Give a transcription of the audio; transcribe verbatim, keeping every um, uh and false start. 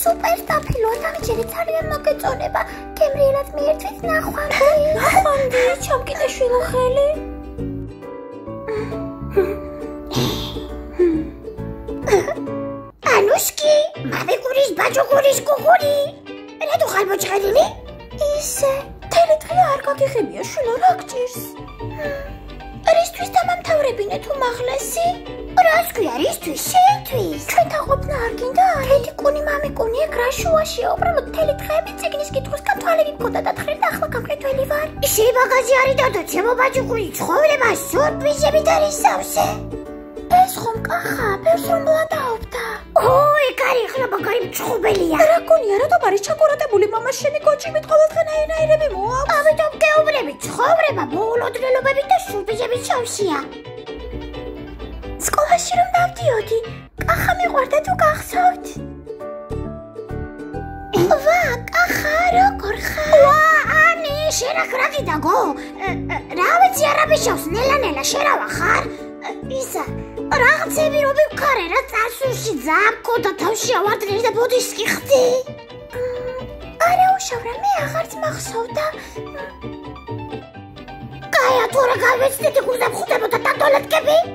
სუპერ სტაფილო, სამიჯერი ძალიან მოგეწონება. გემრიელად მიერთვით ნახვამდი. ნახვამდი, ჩამკიდე შვილოხელი. ანუშკი, მამიგურის, ბაჯუგურის, გუგური. რატო ხარ მოჭრილი? ისე, თელი დღე არ გაგიხებია შვილო, რა გჭირს? რისთვის დამამთავრებინე თუ მაღლესი? რას ქვია, რისთვის, შეთვის? ჩვენ თაყოფნა არ გინდა? თეთი კუნი, მამი კუნი, ეგ რა შუაშია, უბრალოდ თელი დღეები წიგნის კითხვის კათვალები მქონდა და თხრილ ახლა გამყიდველი ვარ. ისე ბაგაჟი არის დადო, ჩემო ბაჯუგური, ცხოვრება სურპრიზებით არის სავსე. ეს ხომ კახა, ბევრს რომ ლადაობდა. ოი, კარი, ახლა ბაგარი მწყობელია. რა გონია, რატომ არის ჩაკურატებული მამა შენი კოჭიმით ყოველდღე ნაირნაირები მოაქვს? ამიტომ გეუბნები, ცხოვრება მოულოდნელობებით და სურპრიზებით სავსეა. სკოლაში რომ დავდიოდი, კახა მიყვარდა თუ გახსოვთ? ვა, კახა, როგორ ხარ? ვა, ანი, შენ აქ რა გიდაგო? რა ვიცი, არაბიშავს, ნელა-ნელა, შერავა ხარ? ისა, რაღაცები რომ მივქარე რა წარსულში ძაან მქონდა თავში ავარდნერი და ბუდისტი ხდი? არა უშავრა, მე აღარც მახსოვდა. კაია, თუ რა გავეცდები გულდა მხვდებოდა დატოლეთკები?